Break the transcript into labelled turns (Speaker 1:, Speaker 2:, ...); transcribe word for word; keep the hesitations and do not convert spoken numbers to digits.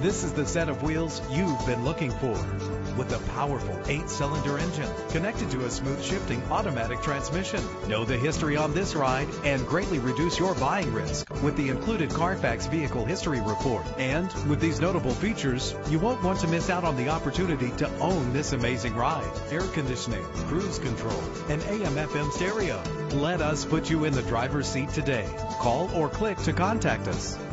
Speaker 1: This is the set of wheels you've been looking for. With a powerful eight-cylinder engine connected to a smooth shifting automatic transmission. Know the history on this ride and greatly reduce your buying risk with the included Carfax Vehicle History Report. And with these notable features, you won't want to miss out on the opportunity to own this amazing ride. Air conditioning, cruise control, and A M F M stereo. Let us put you in the driver's seat today. Call or click to contact us.